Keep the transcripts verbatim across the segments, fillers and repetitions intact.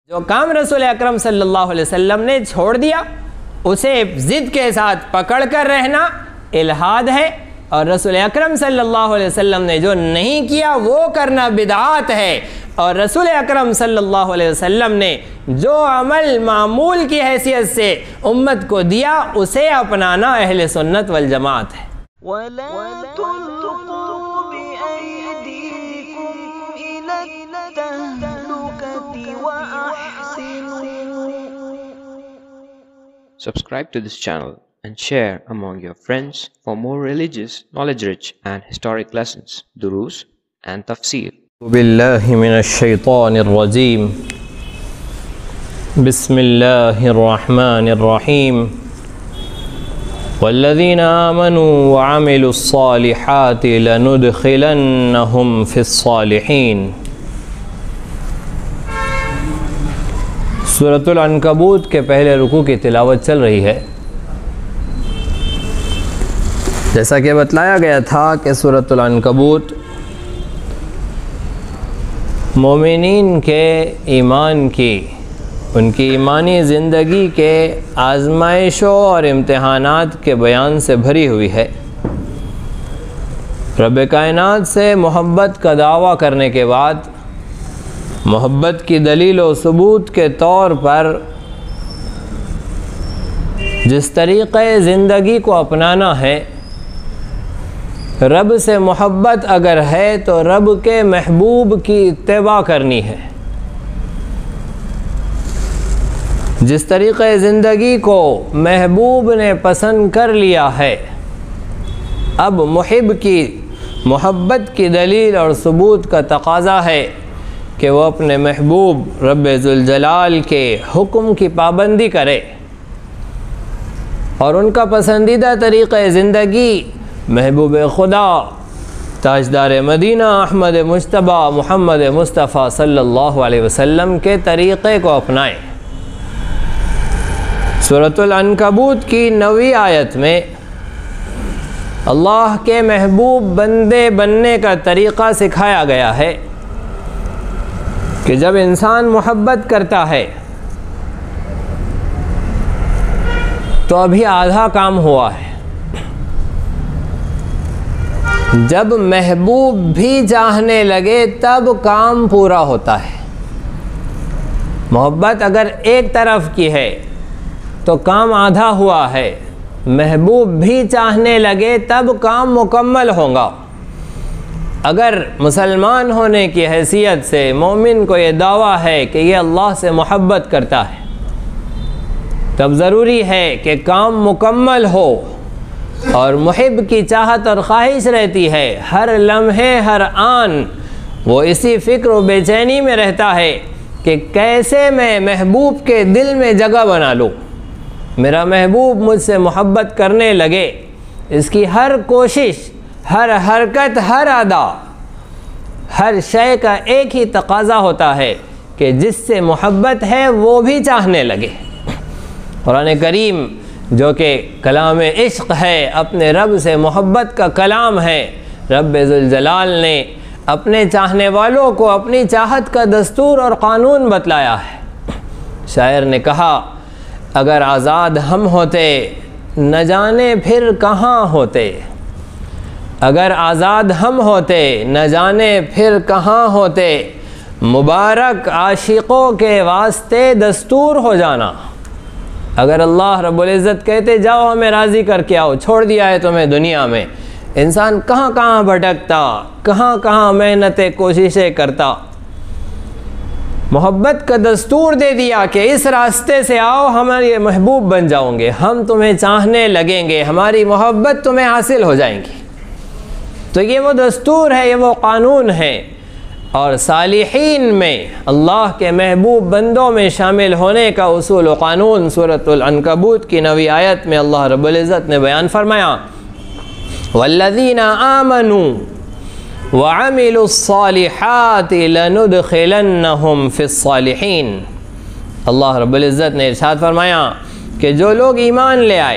جو کام رسول اکرم صلی اللہ علیہ وسلم نے چھوڑ دیا اسے ضد کے ساتھ پکڑ کر رہنا الحاد ہے، اور رسول اکرم صلی اللہ علیہ وسلم نے جو نہیں کیا وہ کرنا بدعات ہے، اور رسول اکرم صلی اللہ علیہ وسلم نے جو عمل معمول کی حیثیت سے امت کو دیا اسے اپنانا اہل سنت والجماعت ہے۔ Subscribe to this channel and share among your friends for more religious, knowledge-rich and historic lessons, durus and tafsir. بالله من الشيطان الرجيم. بسم الله الرحمن الرحيم. والذين آمنوا وعملوا الصالحات لندخلنهم في الصالحين. سورۃ العنکبوت کے پہلے رکوع کی تلاوت چل رہی ہے۔ جیسا کہ بتلایا گیا تھا کہ سورۃ العنکبوت مومنین کے ایمان کی، ان کی ایمانی زندگی کے آزمائشوں اور امتحانات کے بیان سے بھری ہوئی ہے۔ رب کائنات سے محبت کا دعویٰ کرنے کے بعد محبت کی دلیل و ثبوت کے طور پر جس طریقے زندگی کو اپنانا ہے، رب سے محبت اگر ہے تو رب کے محبوب کی اتباع کرنی ہے۔ جس طریقے زندگی کو محبوب نے پسند کر لیا ہے، اب محب کی محبت کی دلیل اور ثبوت کا تقاضا ہے کہ وہ اپنے محبوب رب ذوالجلال کے حکم کی پابندی کرے، اور ان کا پسندیدہ طریقہ زندگی محبوب خدا تاجدار مدینہ احمد مجتبی محمد مصطفیٰ صلی اللہ علیہ وسلم کے طریقے کو اپنائیں۔ سورۃ العنکبوت کی نویں آیت میں اللہ کے محبوب بندے بننے کا طریقہ سکھایا گیا ہے کہ جب انسان محبت کرتا ہے تو ابھی آدھا کام ہوا ہے، جب محبوب بھی چاہنے لگے تب کام پورا ہوتا ہے۔ محبت اگر ایک طرف کی ہے تو کام آدھا ہوا ہے، محبوب بھی چاہنے لگے تب کام مکمل ہوگا۔ اگر مسلمان ہونے کی حیثیت سے مومن کو یہ دعویٰ ہے کہ یہ اللہ سے محبت کرتا ہے، تب ضروری ہے کہ کام مکمل ہو، اور محب کی چاہت اور خواہش رہتی ہے ہر لمحے ہر آن وہ اسی فکر و بے چینی میں رہتا ہے کہ کیسے میں محبوب کے دل میں جگہ بنا لوں، میرا محبوب مجھ سے محبت کرنے لگے۔ اس کی ہر کوشش، ہر حرکت، ہر ادا، ہر شے کا ایک ہی تقاضا ہوتا ہے کہ جس سے محبت ہے وہ بھی چاہنے لگے۔ قرآن کریم جو کہ کلام عشق ہے، اپنے رب سے محبت کا کلام ہے، رب ذوالجلال نے اپنے چاہنے والوں کو اپنی چاہت کا دستور اور قانون بتلایا ہے۔ شاعر نے کہا، اگر آزاد ہم ہوتے نہ جانے پھر کہاں ہوتے، اگر آزاد ہم ہوتے نہ جانے پھر کہاں ہوتے، مبارک عاشقوں کے واسطے دستور ہو جانا۔ اگر اللہ رب العزت کہتے جاؤ ہمیں راضی کر کے آؤ، چھوڑ دیا ہے تمہیں دنیا میں، انسان کہاں کہاں بھٹکتا، کہاں کہاں محنتیں کوششیں کرتا۔ محبت کا دستور دے دیا کہ اس راستے سے آؤ، ہمارے محبوب بن جاؤ گے، ہم تمہیں چاہنے لگیں گے، ہماری محبت تمہیں حاصل ہو جائیں گی۔ تو یہ وہ دستور ہے، یہ وہ قانون ہے، اور صالحین میں اللہ کے محبوب بندوں میں شامل ہونے کا اصول و قانون سورۃ العنکبوت کی نویں آیت میں اللہ رب العزت نے بیان فرمایا، والذین آمنوا وعملوا الصالحات لندخلنهم فی الصالحین۔ اللہ رب العزت نے ارشاد فرمایا کہ جو لوگ ایمان لے آئے،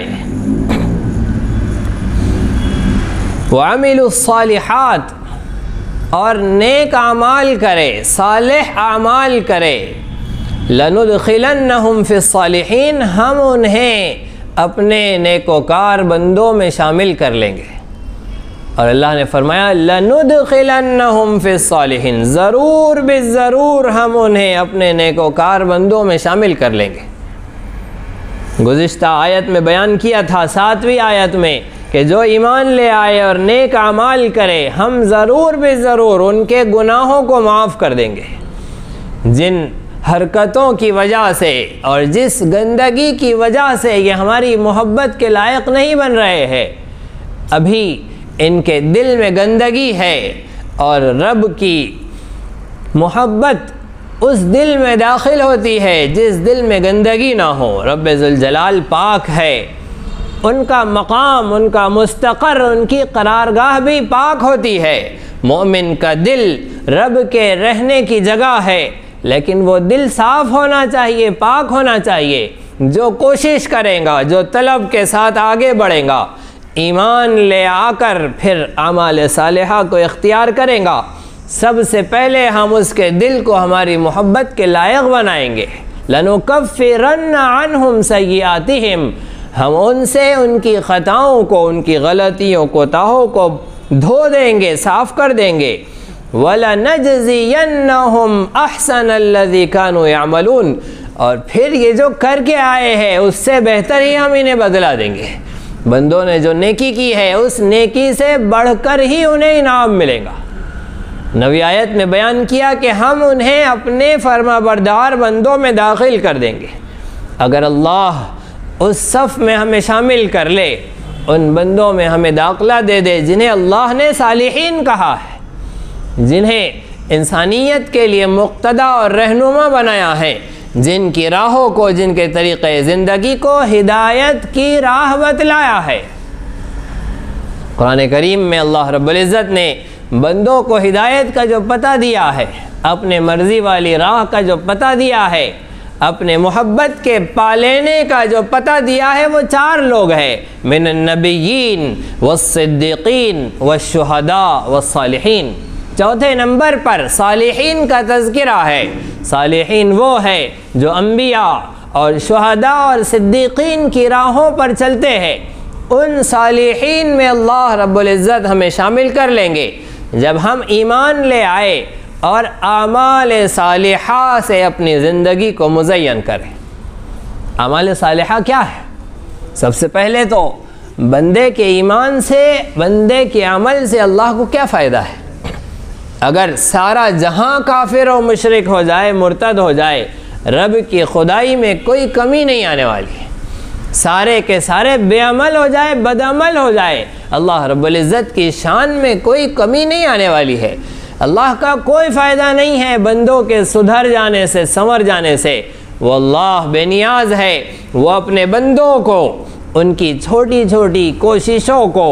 وعملوا الصالحات، اور نیک اعمال کرے، صالح اعمال کرے، لَنُدْخِلَنَّهُمْ فِي الصَّالِحِينَ، ہم انہیں اپنے نیکوکار بندوں میں شامل کر لیں گے۔ اور اللہ نے فرمایا لَنُدْخِلَنَّهُمْ فِي الصَّالِحِينَ، ضرور بالضرور ہم انہیں اپنے نیکوکار بندوں میں شامل کر لیں گے۔ گزشتہ آیت میں بیان کیا تھا، ساتویں آیت میں، کہ جو ایمان لے آئے اور نیک اعمال کرے ہم ضرور بالضرور ان کے گناہوں کو معاف کر دیں گے۔ جن حرکتوں کی وجہ سے اور جس گندگی کی وجہ سے یہ ہماری محبت کے لائق نہیں بن رہے ہیں، ابھی ان کے دل میں گندگی ہے، اور رب کی محبت اس دل میں داخل ہوتی ہے جس دل میں گندگی نہ ہو۔ رب ذوالجلال پاک ہے، ان کا مقام، ان کا مستقر، ان کی قرارگاہ بھی پاک ہوتی ہے۔ مومن کا دل رب کے رہنے کی جگہ ہے، لیکن وہ دل صاف ہونا چاہیے، پاک ہونا چاہیے۔ جو کوشش کرے گا، جو طلب کے ساتھ آگے بڑھے گا، ایمان لے آ کر پھر اعمال صالحہ کو اختیار کرے گا، سب سے پہلے ہم اس کے دل کو ہماری محبت کے لائق بنائیں گے۔ لَنُكَفِّرَنَّ عَنْهُمْ سَيِّئَاتِهِمْ، ہم ان سے ان کی خطاؤں کو، ان کی غلطیوں کوتاہوں کو دھو دیں گے، صاف کر دیں گے۔ وَلَنَجْزِيَنَّهُمْ أَحْسَنَ الَّذِي كَانُوا يَعْمَلُونَ، اور پھر یہ جو کر کے آئے ہیں اس سے بہتر ہی ہم انہیں بدلا دیں گے۔ بندوں نے جو نیکی کی ہے اس نیکی سے بڑھ کر ہی انہیں انعام ملے گا۔ نویں آیت میں بیان کیا کہ ہم انہیں اپنے فرما بردار بندوں میں داخل کر دیں گے۔ اگر اللہ اس صف میں ہمیں شامل کر لے، ان بندوں میں ہمیں داخلہ دے دے جنہیں اللہ نے صالحین کہا ہے، جنہیں انسانیت کے لیے مقتدا اور رہنما بنایا ہے، جن کی راہوں کو، جن کے طریقے زندگی کو ہدایت کی راہ بتلایا ہے۔ قرآن کریم میں اللہ رب العزت نے بندوں کو ہدایت کا جو پتہ دیا ہے، اپنے مرضی والی راہ کا جو پتہ دیا ہے، اپنے محبت کے پالینے کا جو پتہ دیا ہے، وہ چار لوگ ہیں، من النبیین والصدیقین والشہداء والصالحین۔ چوتھے نمبر پر صالحین کا تذکرہ ہے۔ صالحین وہ ہے جو انبیاء اور شہداء اور صدیقین کی راہوں پر چلتے ہیں۔ ان صالحین میں اللہ رب العزت ہمیں شامل کر لیں گے جب ہم ایمان لے آئے اور اعمال صالحہ سے اپنی زندگی کو مزین کریں۔ اعمال صالحہ کیا ہے؟ سب سے پہلے تو بندے کے ایمان سے، بندے کے عمل سے اللہ کو کیا فائدہ ہے؟ اگر سارا جہاں کافر و مشرک ہو جائے، مرتد ہو جائے، رب کی خدائی میں کوئی کمی نہیں آنے والی ہے۔ سارے کے سارے بے عمل ہو جائے، بد عمل ہو جائے، اللہ رب العزت کی شان میں کوئی کمی نہیں آنے والی ہے۔ اللہ کا کوئی فائدہ نہیں ہے بندوں کے سدھر جانے سے، سنور جانے سے۔ وہ اللہ بے نیاز ہے، وہ اپنے بندوں کو ان کی چھوٹی چھوٹی کوششوں کو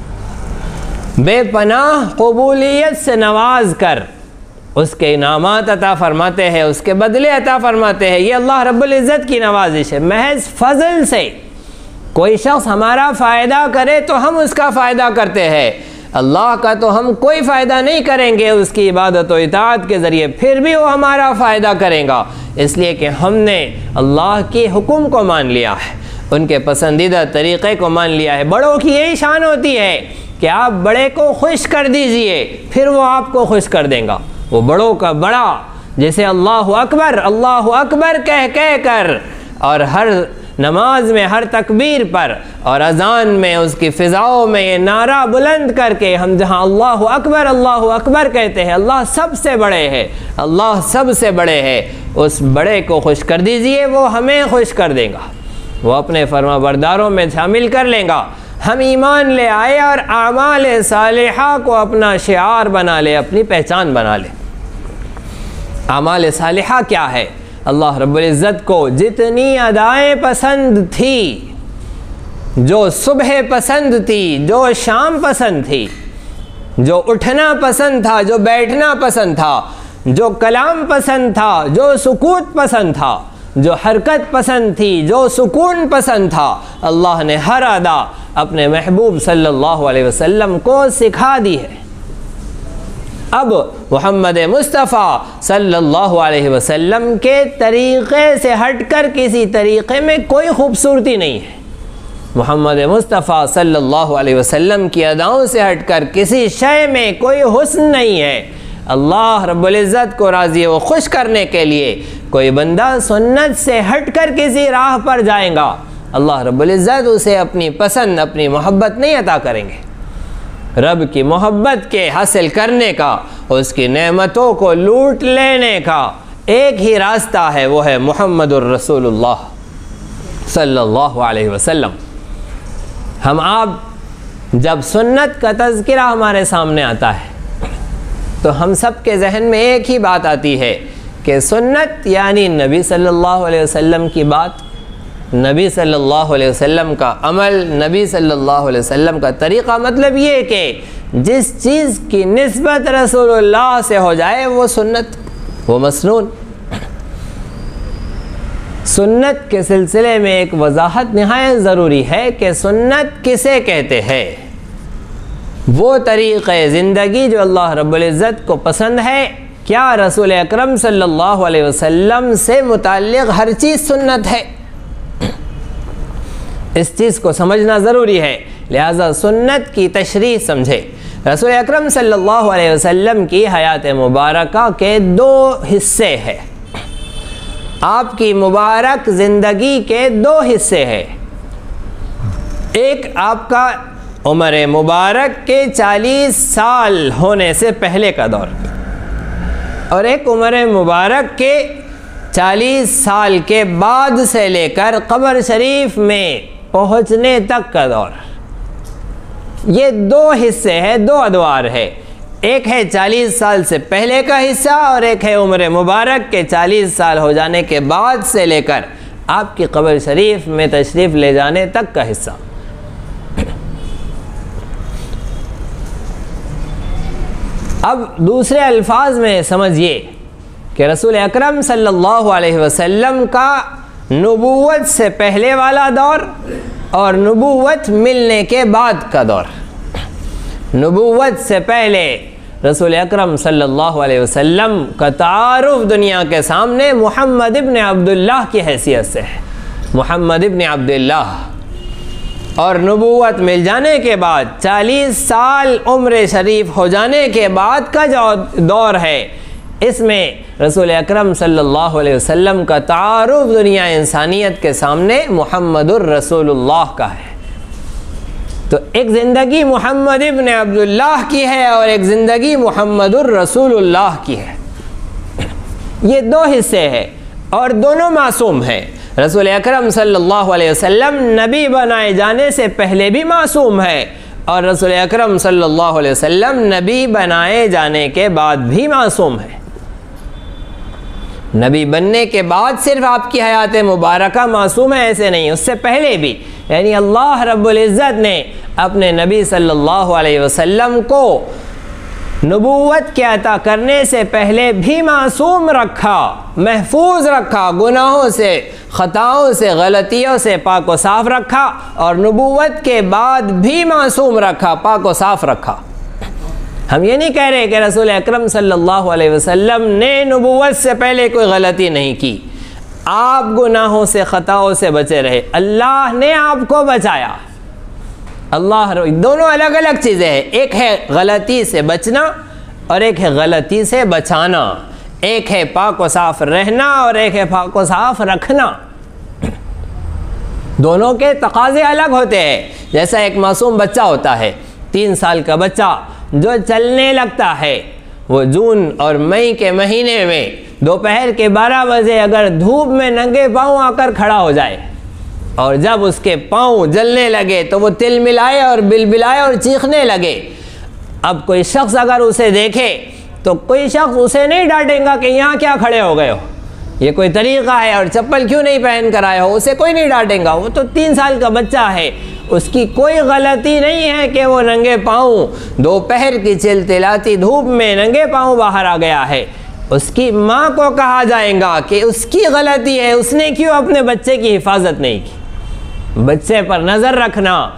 بے پناہ قبولیت سے نواز کر اس کے انعامات عطا فرماتے ہیں، اس کے بدلے عطا فرماتے ہیں۔ یہ اللہ رب العزت کی نوازش ہے۔ محض فضل سے کوئی شخص ہمارا فائدہ کرے تو ہم اس کا فائدہ کرتے ہیں، اللہ کا تو ہم کوئی فائدہ نہیں کریں گے اس کی عبادت و اطاعت کے ذریعے، پھر بھی وہ ہمارا فائدہ کرے گا، اس لیے کہ ہم نے اللہ کے حکم کو مان لیا ہے، ان کے پسندیدہ طریقے کو مان لیا ہے۔ بڑوں کی یہی شان ہوتی ہے کہ آپ بڑے کو خوش کر دیجئے، پھر وہ آپ کو خوش کر دیں گا۔ وہ بڑوں کا بڑا جیسے اللہ اکبر اللہ اکبر کہہ کہہ کر، اور ہر نماز میں ہر تکبیر پر اور اذان میں اس کی فضاؤں میں یہ نعرہ بلند کر کے ہم جہاں اللہ اکبر اللہ اکبر کہتے ہیں، اللہ سب سے بڑے ہے، اللہ سب سے بڑے ہے، اس بڑے کو خوش کر دیجئے، وہ ہمیں خوش کر دے گا، وہ اپنے فرما برداروں میں شامل کر لیں گا۔ ہم ایمان لے آئے اور اعمال صالحہ کو اپنا شعار بنا لے، اپنی پہچان بنا لے۔ اعمال صالحہ کیا ہے؟ اللہ رب العزت کو جتنی ادائیں پسند تھی، جو صبح پسند تھی، جو شام پسند تھی، جو اٹھنا پسند تھا، جو بیٹھنا پسند تھا، جو کلام پسند تھا، جو سکوت پسند تھا، جو حرکت پسند تھی، جو سکون پسند تھا، اللہ نے ہر ادا اپنے محبوب صلی اللہ علیہ وسلم کو سکھا دی ہے۔ اب محمد مصطفیٰ صلی اللہ علیہ وسلم کے طریقے سے ہٹ کر کسی طریقے میں کوئی خوبصورتی نہیں ہے، محمد مصطفیٰ صلی اللہ علیہ وسلم کی اداؤں سے ہٹ کر کسی شے میں کوئی حسن نہیں ہے۔ اللہ رب العزت کو راضی و خوش کرنے کے لیے کوئی بندہ سنت سے ہٹ کر کسی راہ پر جائیں گا، اللہ رب العزت اسے اپنی پسند، اپنی محبت نہیں عطا کریں گے۔ رب کی محبت کے حاصل کرنے کا، اس کی نعمتوں کو لوٹ لینے کا ایک ہی راستہ ہے، وہ ہے محمد الرسول اللہ صلی اللہ علیہ وسلم۔ ہم آپ جب سنت کا تذکرہ ہمارے سامنے آتا ہے تو ہم سب کے ذہن میں ایک ہی بات آتی ہے کہ سنت یعنی نبی صلی اللہ علیہ وسلم کی بات، نبی صلی اللہ علیہ وسلم کا عمل، نبی صلی اللہ علیہ وسلم کا طریقہ، مطلب یہ کہ جس چیز کی نسبت رسول اللہ سے ہو جائے وہ سنت، وہ مسنون۔ سنت کے سلسلے میں ایک وضاحت نہایت ضروری ہے کہ سنت کسے کہتے ہیں؟ وہ طریقہ زندگی جو اللہ رب العزت کو پسند ہے۔ کیا رسول اکرم صلی اللہ علیہ وسلم سے متعلق ہر چیز سنت ہے؟ اس چیز کو سمجھنا ضروری ہے، لہذا سنت کی تشریح سمجھے۔ رسول اکرم صلی اللہ علیہ وسلم کی حیات مبارکہ کے دو حصے ہیں، آپ کی مبارک زندگی کے دو حصے ہیں۔ ایک آپ کا عمر مبارک کے چالیس سال ہونے سے پہلے کا دور، اور ایک عمر مبارک کے چالیس سال کے بعد سے لے کر قبر شریف میں پہنچنے تک کا دور۔ یہ دو حصے ہیں، دو ادوار ہے، ایک ہے چالیس سال سے پہلے کا حصہ اور ایک ہے عمر مبارک کے چالیس سال ہو جانے کے بعد سے لے کر آپ کی قبر شریف میں تشریف لے جانے تک کا حصہ۔ اب دوسرے الفاظ میں سمجھیے کہ رسول اکرم صلی اللہ علیہ وسلم کا نبوت سے پہلے والا دور اور نبوت ملنے کے بعد کا دور۔ نبوت سے پہلے رسول اکرم صلی اللہ علیہ وسلم کا تعارف دنیا کے سامنے محمد ابن عبداللہ کی حیثیت سے ہے، محمد ابن عبداللہ، اور نبوت مل جانے کے بعد چالیس سال عمر شریف ہو جانے کے بعد کا جو دور ہے، اس میں رسول اکرم صلی اللہ علیہ وسلم کا تعارف دنیا انسانیت کے سامنے محمد الرسول اللہ کا ہے۔ تو ایک زندگی محمد ابن عبداللہ کی ہے اور ایک زندگی محمد الرسول اللہ کی ہے۔ یہ دو حصے ہیں اور دونوں معصوم ہیں۔ رسول اکرم صلی اللہ علیہ وسلم نبی بنائے جانے سے پہلے بھی معصوم ہے اور رسول اکرم صلی اللہ علیہ وسلم نبی بنائے جانے کے بعد بھی معصوم ہے۔ نبی بننے کے بعد صرف آپ کی حیات مبارکہ معصوم ہے ایسے نہیں، اس سے پہلے بھی، یعنی اللہ رب العزت نے اپنے نبی صلی اللہ علیہ وسلم کو نبوت کے عطا کرنے سے پہلے بھی معصوم رکھا، محفوظ رکھا، گناہوں سے، خطاؤں سے، غلطیوں سے پاک و صاف رکھا، اور نبوت کے بعد بھی معصوم رکھا، پاک و صاف رکھا۔ ہم یہ نہیں کہہ رہے کہ رسول اکرم صلی اللہ علیہ وسلم نے نبوت سے پہلے کوئی غلطی نہیں کی، آپ گناہوں سے، خطاؤں سے بچے رہے، اللہ نے آپ کو بچایا۔ اللہ، دونوں الگ الگ چیزیں ہیں، ایک ہے غلطی سے بچنا اور ایک ہے غلطی سے بچانا، ایک ہے پاک و صاف رہنا اور ایک ہے پاک و صاف رکھنا۔ دونوں کے تقاضے الگ ہوتے ہیں۔ جیسا ایک معصوم بچہ ہوتا ہے، تین سال کا بچہ جو چلنے لگتا ہے، وہ جون اور مئی کے مہینے میں دوپہر کے بارہ بجے اگر دھوپ میں ننگے پاؤں آ کر کھڑا ہو جائے اور جب اس کے پاؤں جلنے لگے تو وہ تل ملائے اور بل بلائے اور چیخنے لگے، اب کوئی شخص اگر اسے دیکھے تو کوئی شخص اسے نہیں ڈانٹے گا کہ یہاں کیا کھڑے ہو گئے ہو، یہ کوئی طریقہ ہے اور چپل کیوں نہیں پہن کر آئے ہو، اسے کوئی نہیں ڈانٹے گا، وہ تو تین سال کا بچہ ہے، اس کی کوئی غلطی نہیں ہے کہ وہ ننگے پاؤں دوپہر کی چلچلاتی دھوپ میں ننگے پاؤں باہر آ گیا ہے۔ اس کی ماں کو کہا جائے گا کہ اس کی غلطی ہے، اس نے کیوں اپنے بچے کی حفاظت نہیں کی۔ بچے پر نظر رکھنا،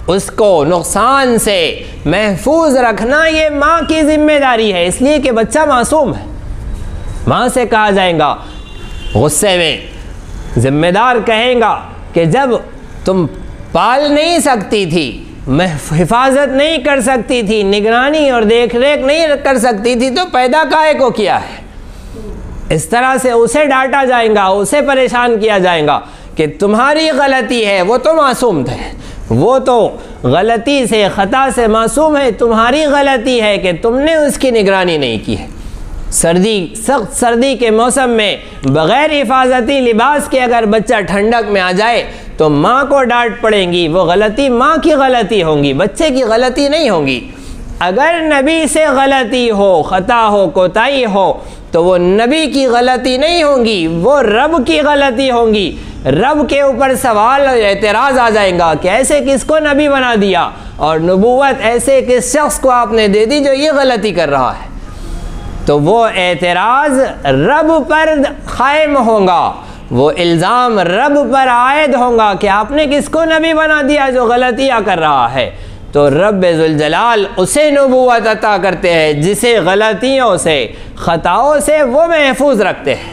اس کو نقصان سے محفوظ رکھنا یہ ماں کی ذمہ داری ہے، اس لیے کہ بچہ معصوم ہے۔ ماں سے کہا جائے گا غصے میں، ذمہ دار کہیں گا کہ جب تم پال نہیں سکتی تھی، حفاظت نہیں کر سکتی تھی، نگرانی اور دیکھ ریکھ نہیں کر سکتی تھی، تو پیدا کائے کو کیا ہے؟ اس طرح سے اسے ڈانٹا جائے گا، اسے پریشان کیا جائے گا کہ تمہاری غلطی ہے، وہ تو معصوم تھے، وہ تو غلطی سے خطا سے معصوم ہے، تمہاری غلطی ہے کہ تم نے اس کی نگرانی نہیں کی ہے۔ سردی سخت سردی کے موسم میں بغیر حفاظتی لباس کے اگر بچہ ٹھنڈک میں آ جائے تو ماں کو ڈانٹ پڑیں گی، وہ غلطی ماں کی غلطی ہوگی، بچے کی غلطی نہیں ہوگی۔ اگر نبی سے غلطی ہو، خطا ہو، کوتاہی ہو تو وہ نبی کی غلطی نہیں ہوگی، وہ رب کی غلطی ہوگی۔ رب کے اوپر سوال اور اعتراض آ جائے گا کہ ایسے کس کو نبی بنا دیا، اور نبوت ایسے کس شخص کو آپ نے دے دی جو یہ غلطی کر رہا ہے۔ تو وہ اعتراض رب پر قائم ہوگا، وہ الزام رب پر عائد ہوگا کہ آپ نے کس کو نبی بنا دیا جو غلطیاں کر رہا ہے۔ تو رب ذوالجلال اسے نبوت عطا کرتے ہیں جسے غلطیوں سے، خطاؤں سے وہ محفوظ رکھتے ہیں۔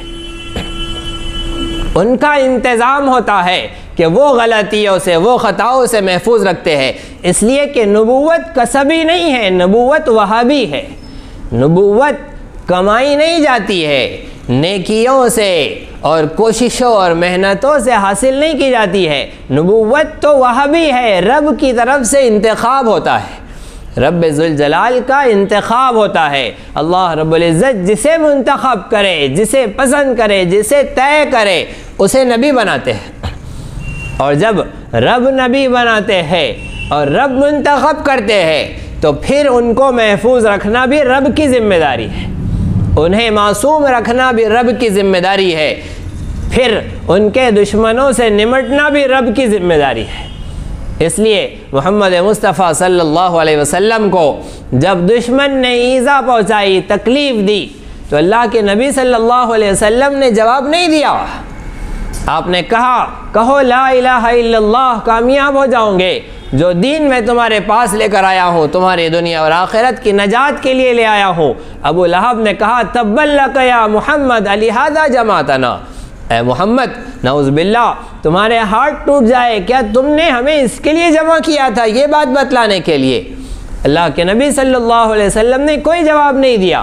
ان کا انتظام ہوتا ہے کہ وہ غلطیوں سے، وہ خطاؤں سے محفوظ رکھتے ہیں، اس لیے کہ نبوت کسبی نہیں ہے، نبوت وہابی ہے۔ نبوت کمائی نہیں جاتی ہے، نیکیوں سے اور کوششوں اور محنتوں سے حاصل نہیں کی جاتی ہے۔ نبوت تو وہابی ہے، رب کی طرف سے انتخاب ہوتا ہے، رب ذوالجلال کا انتخاب ہوتا ہے۔ اللہ رب العزت جسے منتخب کرے، جسے پسند کرے، جسے طے کرے، اسے نبی بناتے ہیں۔ اور جب رب نبی بناتے ہیں اور رب منتخب کرتے ہیں تو پھر ان کو محفوظ رکھنا بھی رب کی ذمہ داری ہے، انہیں معصوم رکھنا بھی رب کی ذمہ داری ہے، پھر ان کے دشمنوں سے نمٹنا بھی رب کی ذمہ داری ہے۔ اس لیے محمد مصطفیٰ صلی اللہ علیہ وسلم کو جب دشمن نے ایذا پہنچائی، تکلیف دی، تو اللہ کے نبی صلی اللہ علیہ وسلم نے جواب نہیں دیا۔ آپ نے کہا کہو لا الہ الا اللہ، کامیاب ہو جاؤں گے، جو دین میں تمہارے پاس لے کر آیا ہوں، تمہاری دنیا اور آخرت کی نجات کے لیے لے آیا ہوں۔ ابو لہب نے کہا تبا لک یا محمد لہذا جمعتنا، اے محمد نعوذ باللہ تمہارے ہاتھ ٹوٹ جائے، کیا تم نے ہمیں اس کے لیے جمع کیا تھا، یہ بات بتلانے کے لیے؟ اللہ کے نبی صلی اللہ علیہ وسلم نے کوئی جواب نہیں دیا۔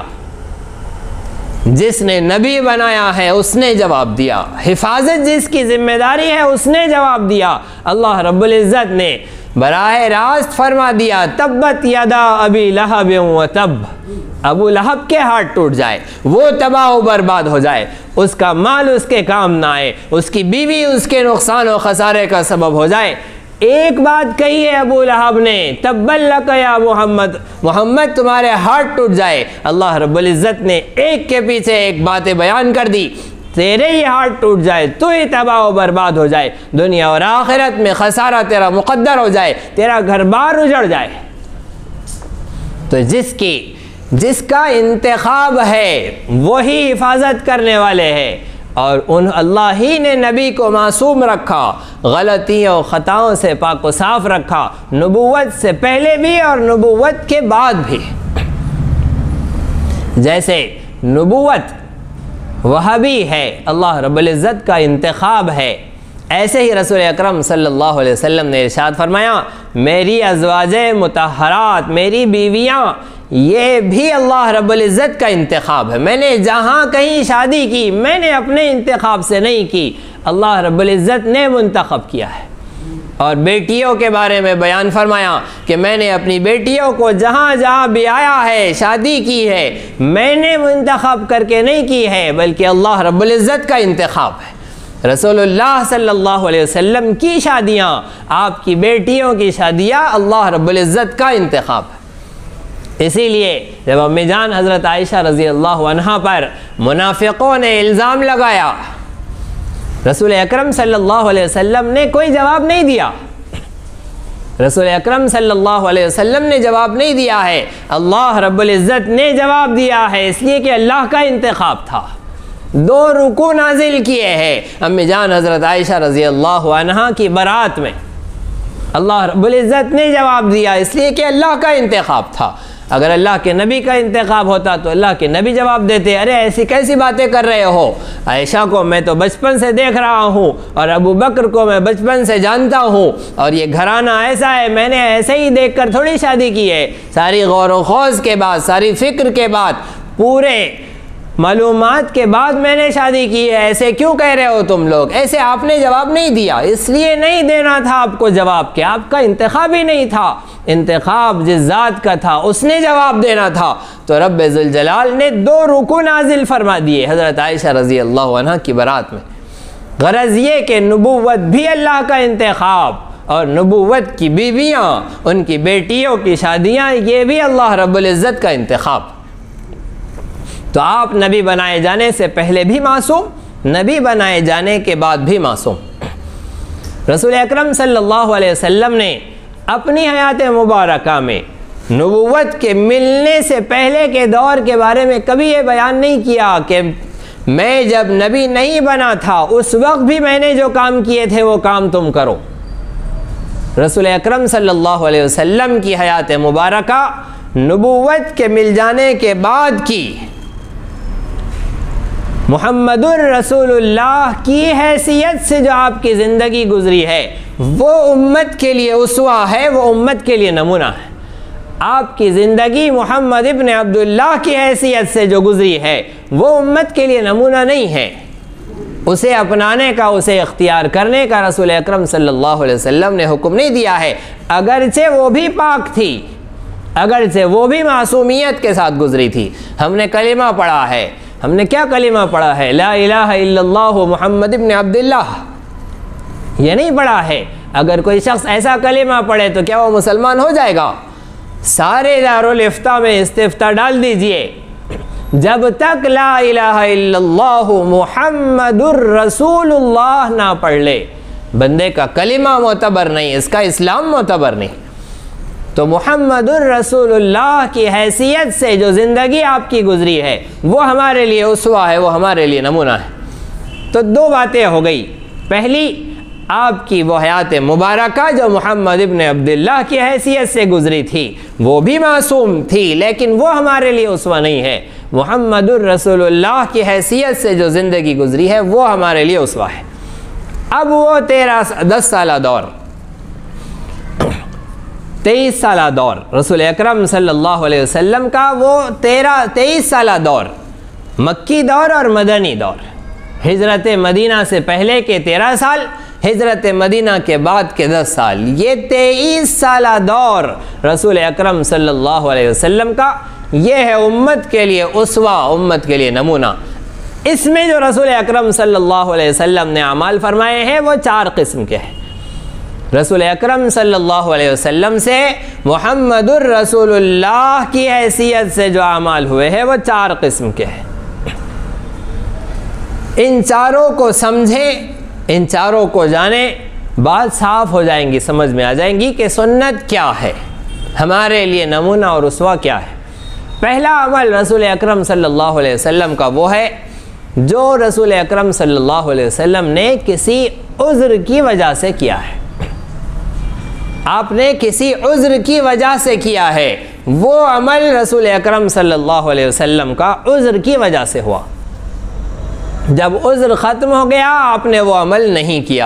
جس نے نبی بنایا ہے اس نے جواب دیا، حفاظت جس کی ذمہ داری ہے اس نے جواب دیا۔ اللہ رب العزت نے براہ راست فرما دیا تبت یدا ابی لہب و تب، ابو لہب کے ہاتھ ٹوٹ جائے، وہ تباہ و برباد ہو جائے، اس کا مال اس کے کام نہ آئے، اس کی بیوی اس کے نقصان و خسارے کا سبب ہو جائے۔ ایک بات کہی ہے ابو لہب نے تبا لک یا محمد، محمد تمہارے ہاتھ ٹوٹ جائے۔ اللہ رب العزت نے ایک کے پیچھے ایک باتیں بیان کر دی، تیرے ہی ہاتھ ٹوٹ جائے، تو ہی تباہ و برباد ہو جائے، دنیا اور آخرت میں خسارہ تیرا مقدر ہو جائے، تیرا گھر بار اجڑ جائے۔ تو جس کی جس کا انتخاب ہے وہی حفاظت کرنے والے ہیں، اور ان اللہ ہی نے نبی کو معصوم رکھا، غلطیوں خطاؤں سے پاک و صاف رکھا، نبوت سے پہلے بھی اور نبوت کے بعد بھی۔ جیسے نبوت وہابی ہے، اللہ رب العزت کا انتخاب ہے، ایسے ہی رسول اکرم صلی اللہ علیہ وسلم نے ارشاد فرمایا میری ازواج مطہرات، میری بیویاں، یہ بھی اللہ رب العزت کا انتخاب ہے۔ میں نے جہاں کہیں شادی کی میں نے اپنے انتخاب سے نہیں کی، اللہ رب العزت نے منتخب کیا ہے۔ اور بیٹیوں کے بارے میں بیان فرمایا کہ میں نے اپنی بیٹیوں کو جہاں جہاں بیایا ہے، شادی کی ہے، میں نے منتخب کر کے نہیں کی ہے، بلکہ اللہ رب العزت کا انتخاب ہے۔ رسول اللہ صلی اللہ علیہ وسلم کی شادیاں، آپ کی بیٹیوں کی شادیاں اللہ رب العزت کا انتخاب ہے۔ اسی لیے جب امی جان حضرت عائشہ رضی اللہ عنہا پر منافقوں نے الزام لگایا، رسول اکرم صلی اللہ علیہ وسلم نے کوئی جواب نہیں دیا، رسول اکرم صلی اللہ علیہ وسلم نے جواب نہیں دیا ہے، اللہ رب العزت نے جواب دیا ہے، اس لیے کہ اللہ کا انتخاب تھا۔ دو رکوع نازل کیے ہیں امی جان حضرت عائشہ رضی اللہ عنہا کی برات میں، اللہ رب العزت نے جواب دیا اس لیے کہ اللہ کا انتخاب تھا۔ اگر اللہ کے نبی کا انتخاب ہوتا تو اللہ کے نبی جواب دیتے، ارے ایسی کیسی باتیں کر رہے ہو، عائشہ کو میں تو بچپن سے دیکھ رہا ہوں اور ابو بکر کو میں بچپن سے جانتا ہوں، اور یہ گھرانہ ایسا ہے، میں نے ایسے ہی دیکھ کر تھوڑی شادی کی ہے، ساری غور و خوض کے بعد، ساری فکر کے بعد، پورے معلومات کے بعد میں نے شادی کی ہے، ایسے کیوں کہہ رہے ہو تم لوگ؟ ایسے آپ نے جواب نہیں دیا، اس لیے نہیں دینا تھا آپ کو جواب کہ آپ کا انتخاب ہی نہیں تھا، انتخاب جس ذات کا تھا اس نے جواب دینا تھا۔ تو رب ذوالجلال نے دو رکوع نازل فرما دیے حضرت عائشہ رضی اللہ عنہ کی برات میں، غرض یہ کہ نبوت بھی اللہ کا انتخاب، اور نبوت کی بیویاں، ان کی بیٹیوں کی شادیاں، یہ بھی اللہ رب العزت کا انتخاب۔ تو آپ نبی بنائے جانے سے پہلے بھی معصوم، نبی بنائے جانے کے بعد بھی معصوم۔ رسول اکرم صلی اللہ علیہ وسلم نے اپنی حیات مبارکہ میں نبوت کے ملنے سے پہلے کے دور کے بارے میں کبھی یہ بیان نہیں کیا کہ میں جب نبی نہیں بنا تھا اس وقت بھی میں نے جو کام کیے تھے وہ کام تم کرو۔ رسول اکرم صلی اللہ علیہ وسلم کی حیات مبارکہ نبوت کے مل جانے کے بعد کی، محمد الرسول اللہ کی حیثیت سے جو آپ کی زندگی گزری ہے وہ امت کے لیے اسوہ ہے، وہ امت کے لیے نمونہ ہے۔ آپ کی زندگی محمد ابن عبداللہ کی حیثیت سے جو گزری ہے وہ امت کے لیے نمونہ نہیں ہے، اسے اپنانے کا، اسے اختیار کرنے کا رسول اکرم صلی اللہ علیہ وسلم نے حکم نہیں دیا ہے، اگرچہ وہ بھی پاک تھی، اگرچہ وہ بھی معصومیت کے ساتھ گزری تھی۔ ہم نے کلمہ پڑھا ہے، ہم نے کیا کلمہ پڑھا ہے؟ لا الہ الا اللہ محمد ابن عبداللہ، یہ نہیں پڑھا ہے۔ اگر کوئی شخص ایسا کلمہ پڑھے تو کیا وہ مسلمان ہو جائے گا؟ سارے دارالافتاء میں استفتاء ڈال دیجئے، جب تک لا الہ الا اللہ محمد الرسول اللہ نہ پڑھ لے بندے کا کلمہ معتبر نہیں، اس کا اسلام معتبر نہیں۔ تو محمد الرسول اللہ کی حیثیت سے جو زندگی آپ کی گزری ہے وہ ہمارے لیے اسوہ ہے، وہ ہمارے لیے نمونہ ہے۔ تو دو باتیں ہو گئی، پہلی آپ کی وہ حیات مبارکہ جو محمد ابن عبداللہ کی حیثیت سے گزری تھی وہ بھی معصوم تھی لیکن وہ ہمارے لیے اسوہ نہیں ہے، محمد الرسول اللہ کی حیثیت سے جو زندگی گزری ہے وہ ہمارے لیے اسوہ ہے۔ اب وہ تیرہ دس سالہ دور، تیئیس سالہ دور، رسول اکرم صلی اللہ علیہ وسلم کا وہ تیرہ تیئیس سالہ دور، مکی دور اور مدنی دور، ہجرت مدینہ سے پہلے کے تیرہ سال، ہجرت مدینہ کے بعد کے دس سال، یہ تیئیس سالہ دور رسول اکرم صلی اللہ علیہ وسلم کا، یہ ہے امت کے لیے اسوہ، امت کے لیے نمونہ۔ اس میں جو رسول اکرم صلی اللہ علیہ وسلم نے اعمال فرمائے ہیں وہ چار قسم کے ہیں۔ رسول اکرم صلی اللہ علیہ وسلم سے محمد الرسول اللہ کی حیثیت سے جو اعمال ہوئے ہیں وہ چار قسم کے ہیں۔ ان چاروں کو سمجھیں، ان چاروں کو جانیں، بات صاف ہو جائیں گی، سمجھ میں آ جائیں گی کہ سنت کیا ہے، ہمارے لیے نمونہ اور اسوہ کیا ہے۔ پہلا عمل رسول اکرم صلی اللہ علیہ وسلم کا وہ ہے جو رسول اکرم صلی اللہ علیہ وسلم نے کسی عذر کی وجہ سے کیا ہے، آپ نے کسی عذر کی وجہ سے کیا ہے، وہ عمل رسول اکرم صلی اللہ علیہ وسلم کا عذر کی وجہ سے ہوا۔ جب عذر ختم ہو گیا آپ نے وہ عمل نہیں کیا۔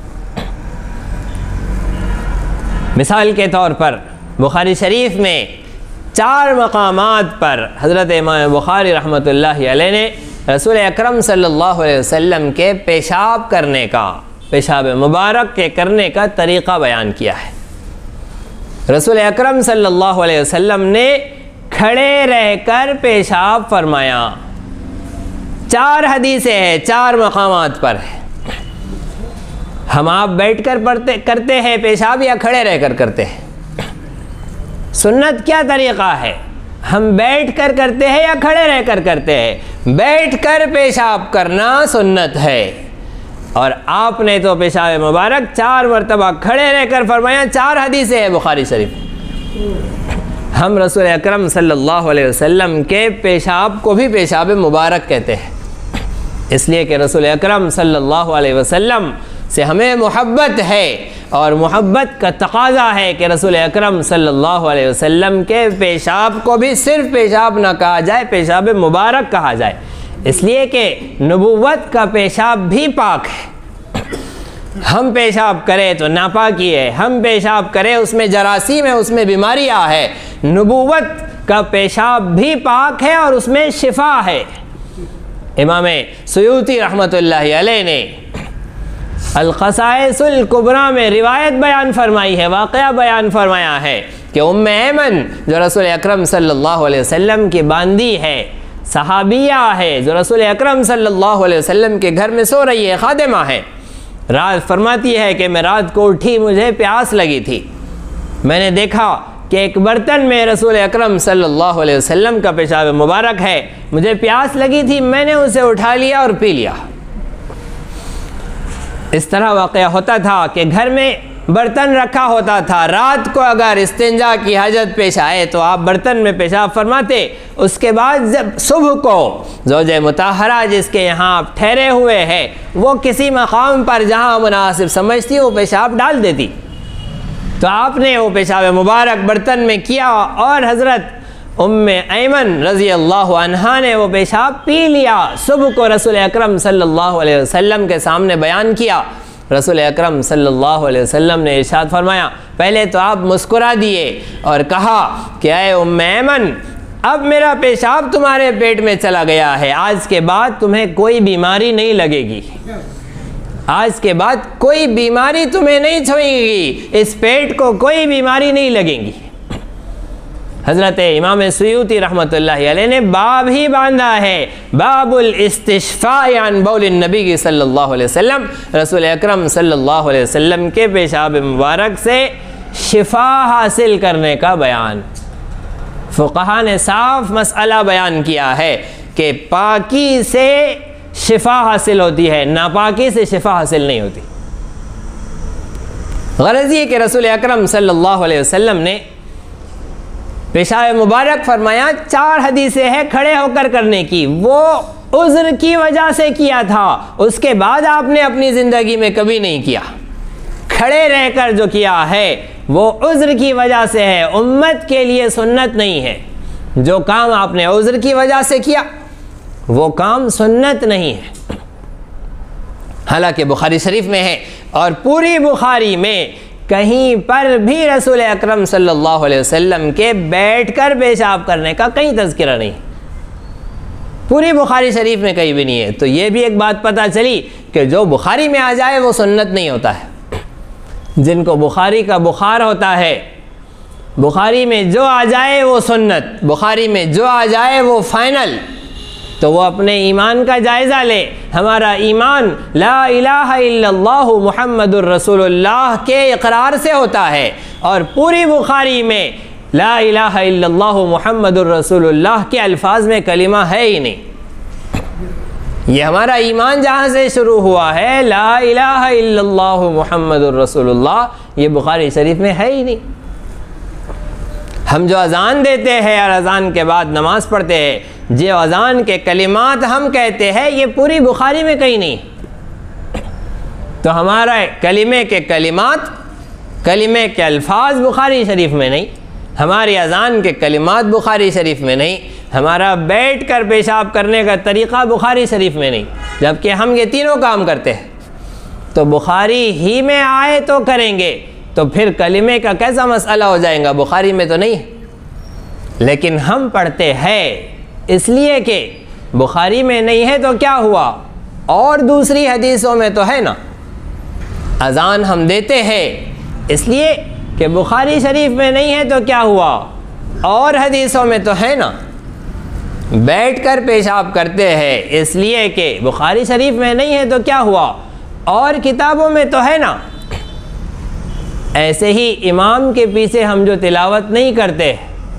مثال کے طور پر بخاری شریف میں چار مقامات پر حضرت امام بخاری رحمۃ اللہ علیہ نے رسول اکرم صلی اللہ علیہ وسلم کے پیشاب کرنے کا، پیشاب مبارک کے کرنے کا طریقہ بیان کیا ہے۔ رسول اکرم صلی اللہ علیہ وسلم نے کھڑے رہ کر پیشاب فرمایا، چار حدیثیں ہیں، چار مقامات پر ہے۔ ہم آپ بیٹھ کر پڑھتے کرتے ہیں پیشاب یا کھڑے رہ کر کرتے ہیں؟ سنت کیا طریقہ ہے؟ ہم بیٹھ کر کرتے ہیں یا کھڑے رہ کر کرتے ہیں؟ بیٹھ کر پیشاب کرنا سنت ہے، اور آپ نے تو پیشاب مبارک چار مرتبہ کھڑے رہ کر فرمایا، چار حدیثیں ہیں بخاری شریف۔ ہم رسول اکرم صلی اللہ علیہ وسلم کے پیشاب کو بھی پیشاب مبارک کہتے ہیں، اس لیے کہ رسول اکرم صلی اللہ علیہ وسلم سے ہمیں محبت ہے، اور محبت کا تقاضا ہے کہ رسول اکرم صلی اللہ علیہ وسلم کے پیشاب کو بھی صرف پیشاب نہ کہا جائے، پیشاب مبارک کہا جائے، اس لیے کہ نبوت کا پیشاب بھی پاک ہے۔ ہم پیشاب کریں تو ناپاکی ہے، ہم پیشاب کریں اس میں جراثیم ہے، اس میں بیماریاں ہے۔ نبوت کا پیشاب بھی پاک ہے اور اس میں شفا ہے۔ امام سیوطی رحمۃ اللہ علیہ نے القصائص الکبریٰ میں روایت بیان فرمائی ہے، واقعہ بیان فرمایا ہے کہ ام ایمن جو رسول اکرم صلی اللہ علیہ وسلم کی باندی ہے، صحابیہ ہے، جو رسول اکرم صلی اللہ علیہ وسلم کے گھر میں سو رہی ہے، خادمہ ہے، رات فرماتی ہے کہ میں رات کو اٹھی، مجھے پیاس لگی تھی، میں نے دیکھا کہ ایک برتن میں رسول اکرم صلی اللہ علیہ وسلم کا پیشاب مبارک ہے، مجھے پیاس لگی تھی، میں نے اسے اٹھا لیا اور پی لیا۔ اس طرح واقعہ ہوتا تھا کہ گھر میں برتن رکھا ہوتا تھا، رات کو اگر استنجا کی حاجت پیش آئے تو آپ برتن میں پیشاب فرماتے، اس کے بعد جب صبح کو زوجہ مطہرہ جس کے یہاں آپ ٹھہرے ہوئے ہیں وہ کسی مقام پر جہاں مناسب سمجھتی وہ پیشاب ڈال دیتی، تو آپ نے وہ پیشاب مبارک برتن میں کیا اور حضرت ام ایمن رضی اللہ عنہا نے وہ پیشاب پی لیا۔ صبح کو رسول اکرم صلی اللہ علیہ وسلم کے سامنے بیان کیا، رسول اکرم صلی اللہ علیہ وسلم نے ارشاد فرمایا، پہلے تو آپ مسکرا دیے اور کہا کہ اے ام ایمن، اب میرا پیشاب تمہارے پیٹ میں چلا گیا ہے، آج کے بعد تمہیں کوئی بیماری نہیں لگے گی، آج کے بعد کوئی بیماری تمہیں نہیں چھوئے گی، اس پیٹ کو کوئی بیماری نہیں لگے گی۔ حضرت امام سیوطی رحمۃ اللہ علیہ نے باب ہی باندھا ہے، باب الاستشفاء عن بول النبی صلی اللہ علیہ وسلم، رسول اکرم صلی اللہ علیہ وسلم کے پیشاب مبارک سے شفا حاصل کرنے کا بیان۔ فقہاء نے صاف مسئلہ بیان کیا ہے کہ پاکی سے شفا حاصل ہوتی ہے، ناپاکی سے شفا حاصل نہیں ہوتی۔ غرض یہ کہ رسول اکرم صلی اللہ علیہ وسلم نے پیشاب مبارک فرمایا، چار حدیثیں ہیں کھڑے ہو کر کرنے کی، وہ عذر کی وجہ سے کیا تھا، اس کے بعد آپ نے اپنی زندگی میں کبھی نہیں کیا، کھڑے رہ کر جو کیا ہے وہ عذر کی وجہ سے ہے، امت کے لیے سنت نہیں ہے۔ جو کام آپ نے عذر کی وجہ سے کیا وہ کام سنت نہیں ہے، حالانکہ بخاری شریف میں ہے، اور پوری بخاری میں کہیں پر بھی رسول اکرم صلی اللہ علیہ وسلم کے بیٹھ کر پیشاب کرنے کا کہیں تذکرہ نہیں، پوری بخاری شریف میں کہیں بھی نہیں ہے۔ تو یہ بھی ایک بات پتہ چلی کہ جو بخاری میں آ جائے وہ سنت نہیں ہوتا ہے، جن کو بخاری کا بخار ہوتا ہے، بخاری میں جو آ جائے وہ سنت، بخاری میں جو آ جائے وہ فائنل، تو وہ اپنے ایمان کا جائزہ لے۔ ہمارا ایمان لا الہ الا اللہ محمد الرسول اللہ کے اقرار سے ہوتا ہے، اور پوری بخاری میں لا الہ الا اللہ محمد الرسول اللہ کے الفاظ میں کلمہ ہے ہی نہیں۔ یہ ہمارا ایمان جہاں سے شروع ہوا ہے لا الہ الا اللہ محمد الرسول اللہ، یہ بخاری شریف میں ہے ہی نہیں۔ ہم جو اذان دیتے ہیں اور اذان کے بعد نماز پڑھتے ہیں، جو اذان کے کلمات ہم کہتے ہیں یہ پوری بخاری میں کہیں نہیں، تو ہمارا کلمے کے کلمات، کلمے کے الفاظ بخاری شریف میں نہیں، ہماری اذان کے کلمات بخاری شریف میں نہیں، ہمارا بیٹھ کر پیشاب کرنے کا طریقہ بخاری شریف میں نہیں، جبکہ ہم یہ تینوں کام کرتے ہیں۔ تو بخاری ہی میں آئے تو کریں گے، تو پھر کلمے کا کیسا مسئلہ ہو جائے گا، بخاری میں تو نہیں، لیکن ہم پڑھتے ہیں اس لیے کہ بخاری میں نہیں ہے تو کیا ہوا، اور دوسری حدیثوں میں تو ہے نا۔ اذان ہم دیتے ہیں اس لیے کہ بخاری شریف میں نہیں ہے تو کیا ہوا، اور حدیثوں میں تو ہے نا۔ بیٹھ کر پیشاب کرتے ہیں اس لیے کہ بخاری شریف میں نہیں ہے تو کیا ہوا، اور کتابوں میں تو ہے نا۔ ایسے ہی امام کے پیچھے ہم جو تلاوت نہیں کرتے،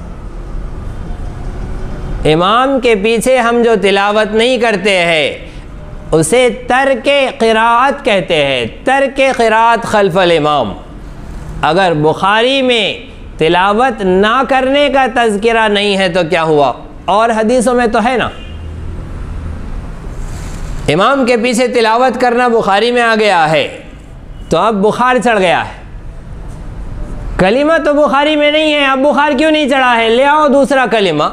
امام کے پیچھے ہم جو تلاوت نہیں کرتے ہیں اسے ترک قراءت کہتے ہیں، ترک قراءت خلف الامام۔ اگر بخاری میں تلاوت نہ کرنے کا تذکرہ نہیں ہے تو کیا ہوا، اور حدیثوں میں تو ہے نا۔ امام کے پیچھے تلاوت کرنا بخاری میں آ گیا ہے تو اب بخار چڑھ گیا ہے، کلمہ تو بخاری میں نہیں ہے، اب بخار کیوں نہیں چڑھا ہے؟ لے آؤ دوسرا کلمہ۔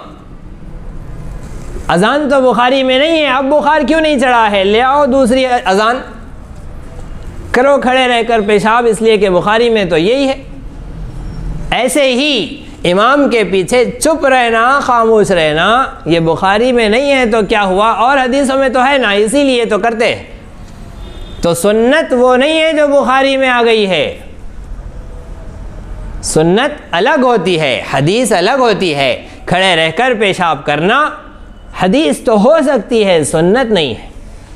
اذان تو بخاری میں نہیں ہے، اب بخار کیوں نہیں چڑھا ہے؟ لے آؤ دوسری اذان۔ کرو کھڑے رہ کر پیشاب، اس لیے کہ بخاری میں تو یہی ہے۔ ایسے ہی امام کے پیچھے چپ رہنا، خاموش رہنا، یہ بخاری میں نہیں ہے تو کیا ہوا، اور حدیثوں میں تو ہے نا، اسی لیے تو کرتے ہیں۔ تو سنت وہ نہیں ہے جو بخاری میں آ گئی ہے، سنت الگ ہوتی ہے، حدیث الگ ہوتی ہے۔ کھڑے رہ کر پیشاب کرنا حدیث تو ہو سکتی ہے، سنت نہیں ہے۔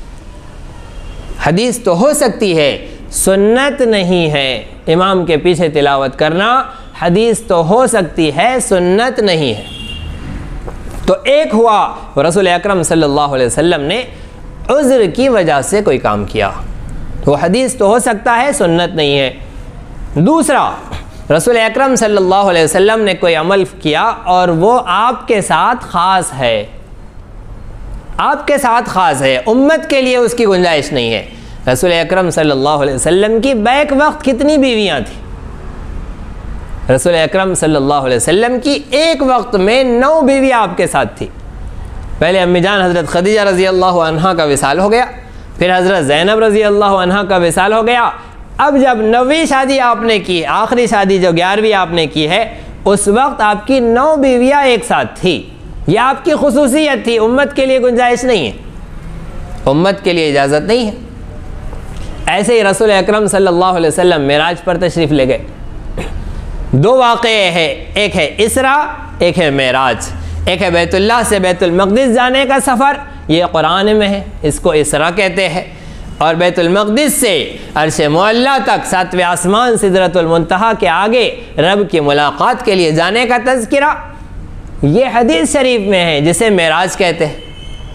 حدیث تو ہو سکتی ہے، سنت نہیں ہے۔ امام کے پیچھے تلاوت کرنا حدیث تو ہو سکتی ہے، سنت نہیں ہے۔ تو ایک ہوا رسول اکرم صلی اللہ علیہ وسلم نے عذر کی وجہ سے کوئی کام کیا، وہ حدیث تو ہو سکتا ہے، سنت نہیں ہے۔ دوسرا، رسول اکرم صلی اللہ علیہ وسلم نے کوئی عمل کیا اور وہ آپ کے ساتھ خاص ہے، آپ کے ساتھ خاص ہے، امت کے لیے اس کی گنجائش نہیں ہے۔ رسول اکرم صلی اللہ علیہ وسلم کی بیک وقت کتنی بیویاں تھیں؟ رسول اکرم صلی اللہ علیہ وسلم کی ایک وقت میں نو بیویاں آپ کے ساتھ تھی۔ پہلے امی جان حضرت خدیجہ رضی اللہ عنہا کا وصال ہو گیا، پھر حضرت زینب رضی اللہ عنہا کا وصال ہو گیا۔ اب جب نویں شادی آپ نے کی، آخری شادی جو گیارہویں آپ نے کی ہے، اس وقت آپ کی نو بیویاں ایک ساتھ تھی۔ یہ آپ کی خصوصیت تھی، امت کے لیے گنجائش نہیں ہے، امت کے لیے اجازت نہیں ہے۔ ایسے ہی رسول اکرم صلی اللہ علیہ وسلم معراج پر تشریف لے گئے۔ دو واقعے ہیں، ایک ہے اسرا، ایک ہے معراج۔ ایک ہے بیت اللہ سے بیت المقدس جانے کا سفر، یہ قرآن میں ہے، اس کو اسرا کہتے ہیں، اور بیت المقدس سے عرش معلیٰ تک ساتویں آسمان سدرۃ المنتہا کے آگے رب کی ملاقات کے لیے جانے کا تذکرہ، یہ حدیث شریف میں ہے، جسے معراج کہتے ہیں۔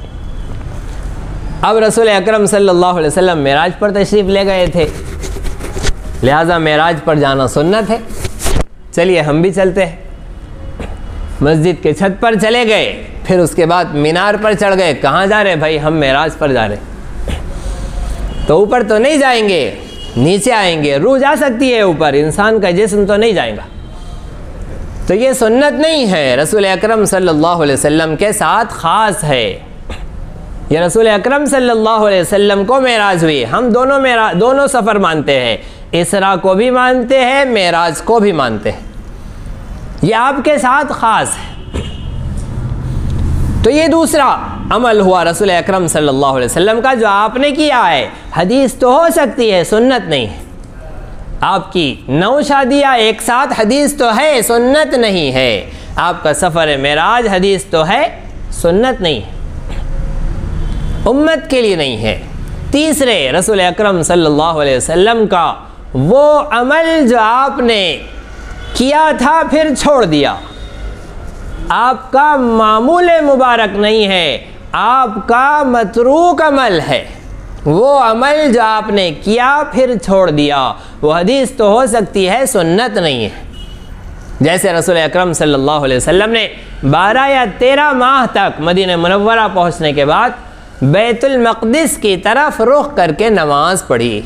اب رسول اکرم صلی اللہ علیہ وسلم معراج پر تشریف لے گئے تھے، لہٰذا معراج پر جانا سنت ہے۔ چلیے ہم بھی چلتے ہیں۔ مسجد کے چھت پر چلے گئے، پھر اس کے بعد مینار پر چڑھ گئے۔ کہاں جا رہے بھائی؟ ہم معراج پر جا رہے ہیں۔ تو اوپر تو نہیں جائیں گے، نیچے آئیں گے، روح جا سکتی ہے اوپر، انسان کا جسم تو نہیں جائے گا۔ تو یہ سنت نہیں ہے، رسول اکرم صلی اللہ علیہ وسلم کے ساتھ خاص ہے۔ یہ رسول اکرم صلی اللہ علیہ وسلم کو معراج ہوئی، ہم دونوں معراج دونوں سفر مانتے ہیں، اسرا کو بھی مانتے ہیں، معراج کو بھی مانتے ہیں، یہ آپ کے ساتھ خاص ہے۔ تو یہ دوسرا عمل ہوا رسول اکرم صلی اللہ علیہ وسلم کا جو آپ نے کیا ہے، حدیث تو ہو سکتی ہے، سنت نہیں ہے۔ آپ کی نو شادیاں ایک ساتھ، حدیث تو ہے، سنت نہیں ہے۔ آپ کا سفر معراج، حدیث تو ہے، سنت نہیں ہے، امت کے لیے نہیں ہے۔ تیسرے، رسول اکرم صلی اللہ علیہ وسلم کا وہ عمل جو آپ نے کیا تھا پھر چھوڑ دیا، آپ کا معمول مبارک نہیں ہے، آپ کا متروک عمل ہے۔ وہ عمل جو آپ نے کیا پھر چھوڑ دیا، وہ حدیث تو ہو سکتی ہے، سنت نہیں ہے۔ جیسے رسول اکرم صلی اللہ علیہ وسلم نے بارہ یا تیرہ ماہ تک مدینہ منورہ پہنچنے کے بعد بیت المقدس کی طرف رخ کر کے نماز پڑھی۔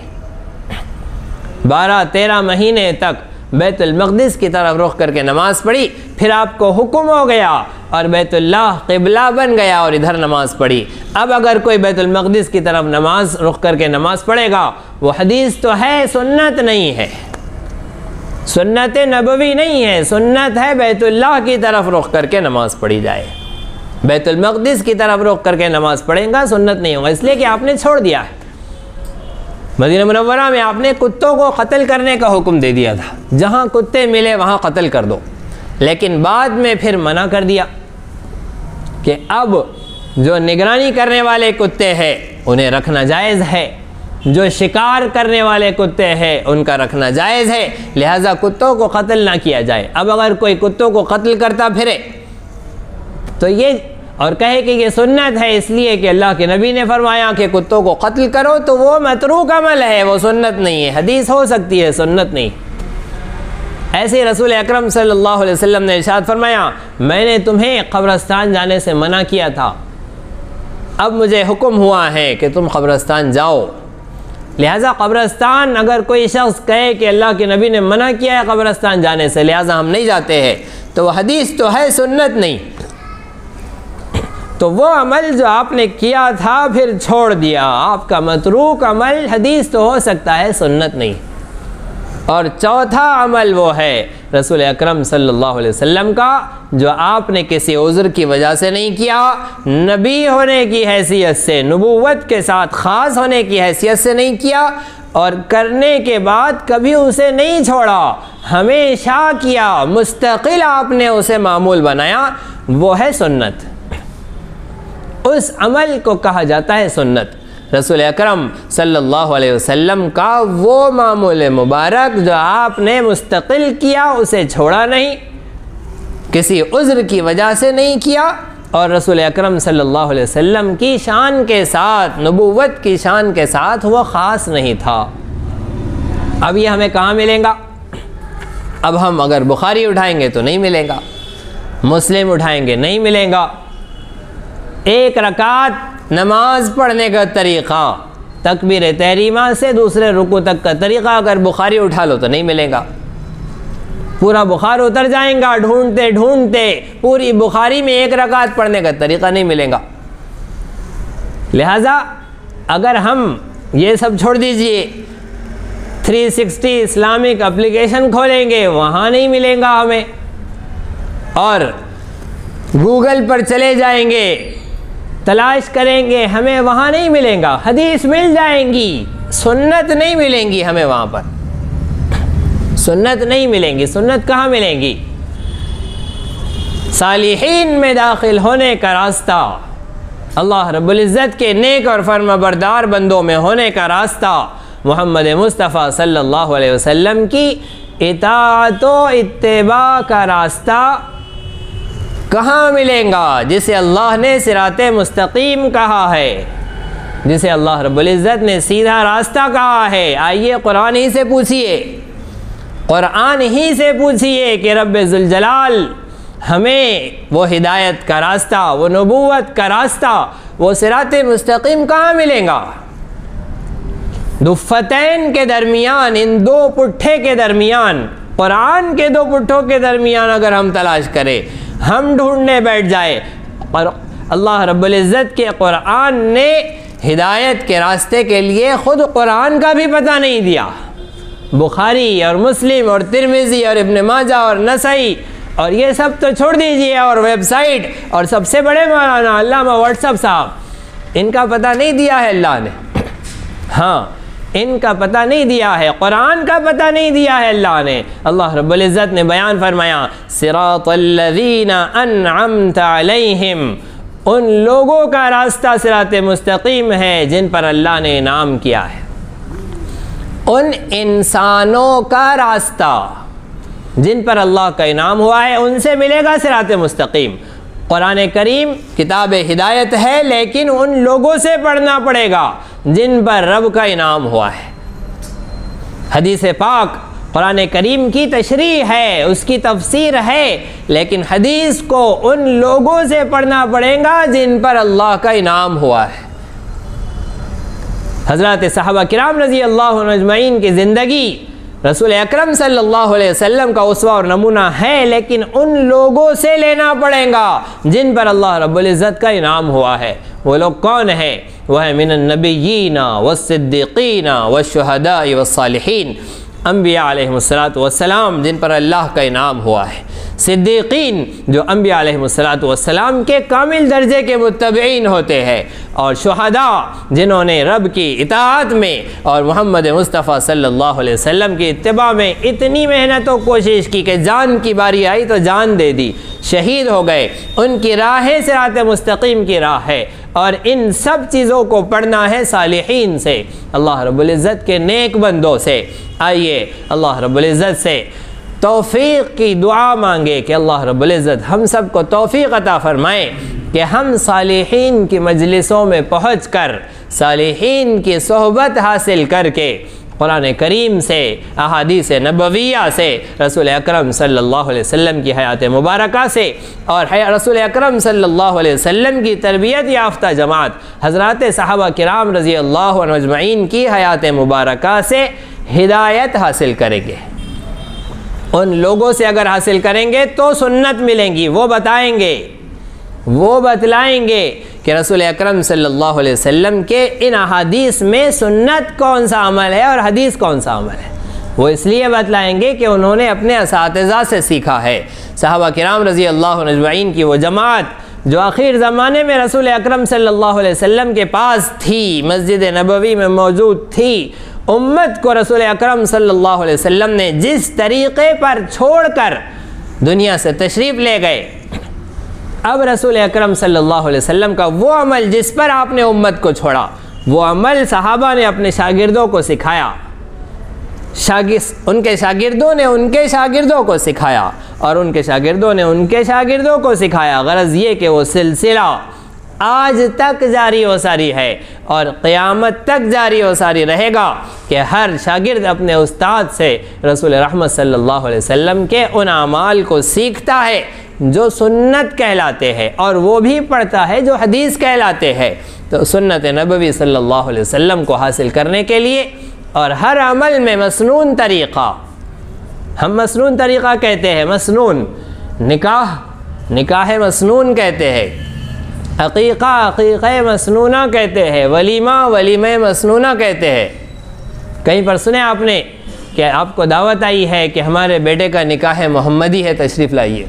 بارہ تیرہ مہینے تک بیت المقدس کی طرف رخ کر کے نماز پڑھی، پھر آپ کو حکم ہو گیا اور بیت اللہ قبلہ بن گیا اور ادھر نماز پڑھی۔ اب اگر کوئی بیت المقدس کی طرف نماز رخ کر کے نماز پڑھے گا، وہ حدیث تو ہے، سنت نہیں ہے، سنت نبوی نہیں ہے، سنت ہے بیت اللہ کی طرف رخ کر کے نماز پڑھی جائے۔ بیت المقدس کی طرف رخ کر کے نماز پڑھیں گا، سنت نہیں ہوگا، اس لیے کہ آپ نے چھوڑ دیا ہے۔ مدینہ منورہ میں آپ نے کتوں کو قتل کرنے کا حکم دے دیا تھا، جہاں کتے ملے وہاں قتل کر دو، لیکن بعد میں پھر منع کر دیا کہ اب جو نگرانی کرنے والے کتے ہیں انہیں رکھنا جائز ہے، جو شکار کرنے والے کتے ہیں ان کا رکھنا جائز ہے، لہٰذا کتوں کو قتل نہ کیا جائے۔ اب اگر کوئی کتوں کو قتل کرتا پھرے تو یہ اور کہے کہ یہ سنت ہے، اس لیے کہ اللہ کے نبی نے فرمایا کہ کتوں کو قتل کرو، تو وہ متروک عمل ہے، وہ سنت نہیں ہے، حدیث ہو سکتی ہے، سنت نہیں۔ ایسے ہی رسول اکرم صلی اللہ علیہ وسلم نے ارشاد فرمایا، میں نے تمہیں قبرستان جانے سے منع کیا تھا، اب مجھے حکم ہوا ہے کہ تم قبرستان جاؤ۔ لہٰذا قبرستان اگر کوئی شخص کہے کہ اللہ کے نبی نے منع کیا ہے قبرستان جانے سے لہٰذا ہم نہیں جاتے ہیں، تو وہ حدیث تو ہے، سنت نہیں۔ تو وہ عمل جو آپ نے کیا تھا پھر چھوڑ دیا، آپ کا متروک عمل حدیث تو ہو سکتا ہے، سنت نہیں۔ اور چوتھا عمل وہ ہے رسول اکرم صلی اللہ علیہ وسلم کا جو آپ نے کسی عذر کی وجہ سے نہیں کیا، نبی ہونے کی حیثیت سے، نبوت کے ساتھ خاص ہونے کی حیثیت سے نہیں کیا، اور کرنے کے بعد کبھی اسے نہیں چھوڑا، ہمیشہ کیا، مستقل آپ نے اسے معمول بنایا، وہ ہے سنت۔ اس عمل کو کہا جاتا ہے سنت۔ رسول اکرم صلی اللہ علیہ وسلم کا وہ معمول مبارک جو آپ نے مستقل کیا، اسے چھوڑا نہیں، کسی عذر کی وجہ سے نہیں کیا، اور رسول اکرم صلی اللہ علیہ وسلم کی شان کے ساتھ، نبوت کی شان کے ساتھ وہ خاص نہیں تھا۔ اب یہ ہمیں کہاں ملیں گا؟ اب ہم اگر بخاری اٹھائیں گے تو نہیں ملے گا، مسلم اٹھائیں گے نہیں ملے گا۔ ایک رکعت نماز پڑھنے کا طریقہ، تکبیر تحریمہ سے دوسرے رکوع تک کا طریقہ اگر بخاری اٹھا لو تو نہیں ملے گا، پورا بخار اتر جائیں گا، ڈھونڈتے ڈھونڈتے پوری بخاری میں ایک رکعت پڑھنے کا طریقہ نہیں ملے گا۔ لہٰذا اگر ہم یہ سب چھوڑ دیجئے، تھری سکسٹی اسلامک اپلیکیشن کھولیں گے وہاں نہیں ملے گا ہمیں، اور گوگل پر چلے جائیں گے تلاش کریں گے ہمیں وہاں نہیں ملیں گا، حدیث مل جائیں گی، سنت نہیں ملیں گی ہمیں وہاں پر، سنت نہیں ملیں گی۔ سنت کہاں ملیں گی؟ صالحین میں داخل ہونے کا راستہ، اللہ رب العزت کے نیک اور فرما بردار بندوں میں ہونے کا راستہ، محمد مصطفیٰ صلی اللہ علیہ وسلم کی اطاعت و اتباع کا راستہ کہاں ملیں گا؟ جسے اللہ نے صراط مستقیم کہا ہے، جسے اللہ رب العزت نے سیدھا راستہ کہا ہے۔ آئیے قرآن ہی سے پوچھئے، قرآن ہی سے پوچھئے کہ رب ذوالجلال ہمیں وہ ہدایت کا راستہ، وہ نبوت کا راستہ، وہ صراط مستقیم کہاں ملیں گا؟ دفتین کے درمیان، ان دو پٹھے کے درمیان، قرآن کے دو پٹھوں کے درمیان اگر ہم تلاش کریں، ہم ڈھونڈنے بیٹھ جائے، اور اللہ رب العزت کے قرآن نے ہدایت کے راستے کے لیے خود قرآن کا بھی پتہ نہیں دیا۔ بخاری اور مسلم اور ترمذی اور ابن ماجہ اور نسائی اور یہ سب تو چھوڑ دیجئے، اور ویب سائٹ اور سب سے بڑے مولانا علامہ واٹس ایپ صاحب، ان کا پتہ نہیں دیا ہے اللہ نے، ہاں ان کا پتہ نہیں دیا ہے، قرآن کا پتہ نہیں دیا ہے اللہ نے۔ اللہ رب العزت نے بیان فرمایا، صراط الذین انعمت علیہم، ان لوگوں کا راستہ صراط مستقیم ہے جن پر اللہ نے انعام کیا ہے، ان انسانوں کا راستہ جن پر اللہ کا انعام ہوا ہے، ان سے ملے گا صراط مستقیم۔ قرآن کریم کتاب ہدایت ہے، لیکن ان لوگوں سے پڑھنا پڑے گا جن پر رب کا انعام ہوا ہے۔ حدیث پاک قرآن کریم کی تشریح ہے، اس کی تفسیر ہے، لیکن حدیث کو ان لوگوں سے پڑھنا پڑے گا جن پر اللہ کا انعام ہوا ہے۔ حضرات صحابہ کرام رضی اللہ عنہ اجمعین کی زندگی رسول اکرم صلی اللہ علیہ وسلم کا اسوہ اور نمونہ ہے، لیکن ان لوگوں سے لینا پڑے گا جن پر اللہ رب العزت کا انعام ہوا ہے۔ وہ لوگ کون ہیں؟ وہ ہے من النبیین والصدیقین والشہداء والصالحین، انبیاء علیہ السلام جن پر اللہ کا انعام ہوا ہے، صدیقین جو انبیاء علیہ السلام کے کامل درجے کے متبعین ہوتے ہیں، اور شہداء جنہوں نے رب کی اطاعت میں اور محمد مصطفیٰ صلی اللہ علیہ وسلم کی اتباع میں اتنی محنت و کوشش کی کہ جان کی باری آئی تو جان دے دی، شہید ہو گئے۔ ان کی راہ صراط مستقیم کی راہ ہے، اور ان سب چیزوں کو پڑھنا ہے صالحین سے، اللہ رب العزت کے نیک بندوں سے۔ آئیے اللہ رب العزت سے توفیق کی دعا مانگے کہ اللہ رب العزت ہم سب کو توفیق عطا فرمائے کہ ہم صالحین کی مجلسوں میں پہنچ کر، صالحین کی صحبت حاصل کر کے، قرآن کریم سے، احادیث نبویہ سے، رسول اکرم صلی اللہ علیہ وسلم کی حیات مبارکہ سے اور رسول اکرم صلی اللہ علیہ وسلم کی تربیت یافتہ جماعت حضرات صحابہ کرام رضی اللہ عنہ اجمعین کی حیات مبارکہ سے ہدایت حاصل کریں گے۔ ان لوگوں سے اگر حاصل کریں گے تو سنت ملیں گی، وہ بتائیں گے، وہ بتلائیں گے کہ رسول اکرم صلی اللہ علیہ وسلم کے ان احادیث میں سنت کون سا عمل ہے اور حدیث کون سا عمل ہے۔ وہ اس لیے بتلائیں گے کہ انہوں نے اپنے اساتذہ سے سیکھا ہے۔ صحابہ کرام رضی اللہ عنہ اجمعین کی وہ جماعت جو آخر زمانے میں رسول اکرم صلی اللہ علیہ وسلم کے پاس تھی، مسجد نبوی میں موجود تھی، امت کو رسول اکرم صلی اللہ علیہ وسلم نے جس طریقے پر چھوڑ کر دنیا سے تشریف لے گئے، اب رسول اکرم صلی اللہ علیہ وسلم کا وہ عمل جس پر آپ نے امت کو چھوڑا، وہ عمل صحابہ نے اپنے شاگردوں کو سکھایا، ان کے شاگردوں نے ان کے شاگردوں کو سکھایا اور ان کے شاگردوں نے ان کے شاگردوں کو سکھایا۔ غرض یہ کہ وہ سلسلہ آج تک جاری و ساری ہے اور قیامت تک جاری و ساری رہے گا کہ ہر شاگرد اپنے استاد سے رسول رحمت صلی اللہ علیہ وسلم کے ان اعمال کو سیکھتا ہے جو سنت کہلاتے ہیں، اور وہ بھی پڑھتا ہے جو حدیث کہلاتے ہیں۔ تو سنت نبوی صلی اللہ علیہ وسلم کو حاصل کرنے کے لیے اور ہر عمل میں مسنون طریقہ، ہم مسنون طریقہ کہتے ہیں، مسنون نکاح نکاح مسنون کہتے ہیں، عقیقہ عقیقہ مسنونہ کہتے ہیں، ولیمہ ولیمہ مسنونہ کہتے ہیں۔ کہیں پر سنے آپ نے کہ آپ کو دعوت آئی ہے کہ ہمارے بیٹے کا نکاح محمدی ہے، تشریف لائیے۔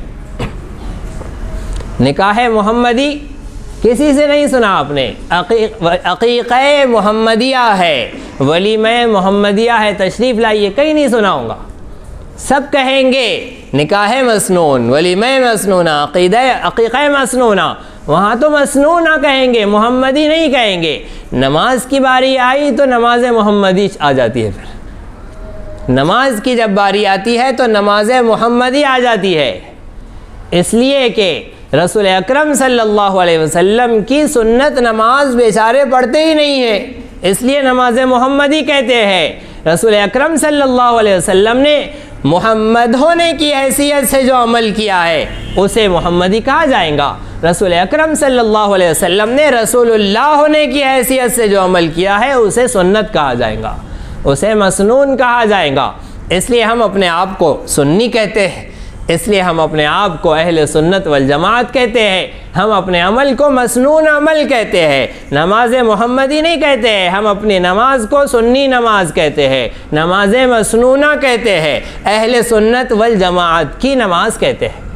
نکاح محمدی کسی سے نہیں سنا آپ نے، عقیقہ محمدیہ ہے، ولیمہ محمدیہ ہے، تشریف لائیے، کہیں نہیں سنا ہوگا۔ سب کہیں گے نکاح مسنون، ولیمہ مسنونہ، عقیدہ عقیقہ مسنونہ، وہاں تو مسنونہ کہیں گے، محمدی نہیں کہیں گے۔ نماز کی باری آئی تو نماز محمدی آ جاتی ہے، پھر نماز کی جب باری آتی ہے تو نماز محمدی آ جاتی ہے، اس لیے کہ رسول اکرم صلی اللہ علیہ وسلم کی سنت نماز بیچارے پڑھتے ہی نہیں ہیں، اس لیے نماز محمدی کہتے ہیں۔ رسول اکرم صلی اللہ علیہ وسلم نے محمد ہونے کی حیثیت سے جو عمل کیا ہے اسے محمدی کہا جائے گا۔ رسول اکرم صلی اللہ علیہ وسلم نے رسول اللہ ہونے کی حیثیت سے جو عمل کیا ہے اسے سنت کہا جائے گا، اسے مسنون کہا جائے گا۔ اس لیے ہم اپنے آپ کو سنی کہتے ہیں، اس لیے ہم اپنے آپ کو اہل سنت والجماعت کہتے ہیں، ہم اپنے عمل کو مسنون عمل کہتے ہیں، نماز محمدی نہیں کہتے ہیں، ہم اپنی نماز کو سنی نماز کہتے ہیں، نماز مسنونہ کہتے ہیں، اہل سنت والجماعت کی نماز کہتے ہیں۔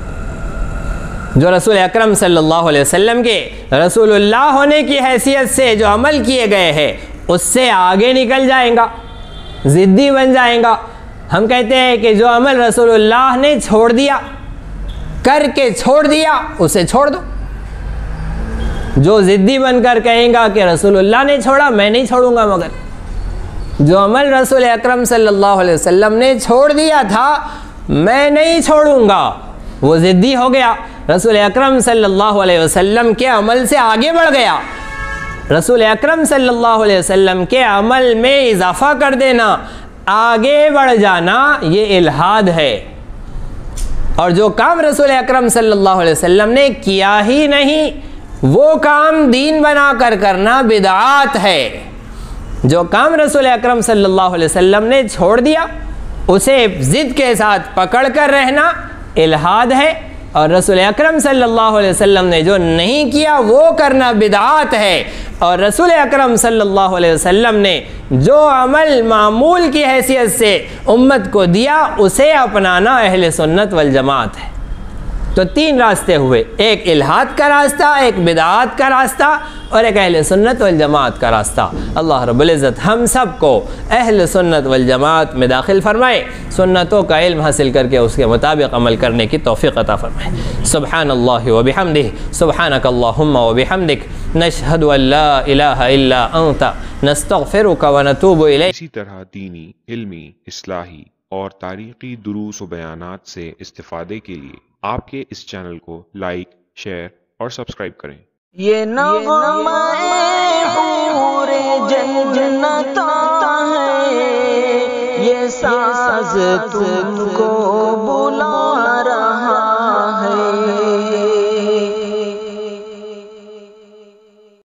جو رسول اکرم صلی اللہ علیہ وسلم کے رسول اللہ ہونے کی حیثیت سے جو عمل کیے گئے ہیں اس سے آگے نکل جائیں گا، ضدی بن جائیں گا۔ ہم کہتے ہیں کہ جو عمل رسول اللہ نے چھوڑ دیا، کر کے چھوڑ دیا، اسے چھوڑ دو۔ جو ضدی بن کر کہیں گا کہ رسول اللہ نے چھوڑا، میں نہیں چھوڑوں گا، مگر جو عمل رسول اکرم صلی اللہ علیہ وسلم نے چھوڑ دیا تھا میں نہیں چھوڑوں گا، وہ ضدی ہو گیا، رسول اکرم صلی اللہ علیہ وسلم کے عمل سے آگے بڑھ گیا۔ رسول اکرم صلی اللہ علیہ وسلم کے عمل میں اضافہ کر دینا، آگے بڑھ جانا، یہ الحاد ہے۔ اور جو کام رسول اکرم صلی اللہ علیہ وسلم نے کیا ہی نہیں وہ کام دین بنا کر کرنا بدعات ہے۔ جو کام رسول اکرم صلی اللہ علیہ وسلم نے چھوڑ دیا اسے ضد کے ساتھ پکڑ کر رہنا الحاد ہے، اور رسول اکرم صلی اللہ علیہ وسلم نے جو نہیں کیا وہ کرنا بدعات ہے۔ اور رسول اکرم صلی اللہ علیہ وسلم نے جو عمل معمول کی حیثیت سے امت کو دیا اسے اپنانا اہل سنت والجماعت ہے۔ تو تین راستے ہوئے، ایک الحاد کا راستہ، ایک بدعات کا راستہ، اور ایک اہل سنت والجماعت کا راستہ۔ اللہ رب العزت ہم سب کو اہل سنت والجماعت میں داخل فرمائے، سنتوں کا علم حاصل کر کے اس کے مطابق عمل کرنے کی توفیق عطا فرمائے۔ سبحان اللہ وبحمدہ، سبحانک اللہم وبحمدک، نشہد ان لا الہ الا انت، نستغفرک ونتوب الیک۔ اسی طرح دینی، علمی، اصلاحی اور تاریخی دروس و بیانات سے استفادے کے لیے آپ کے اس چینل کو لائک، شیئر اور سبسکرائب کریں۔ یہ نغمہ حور جنت ہے ناز تم کو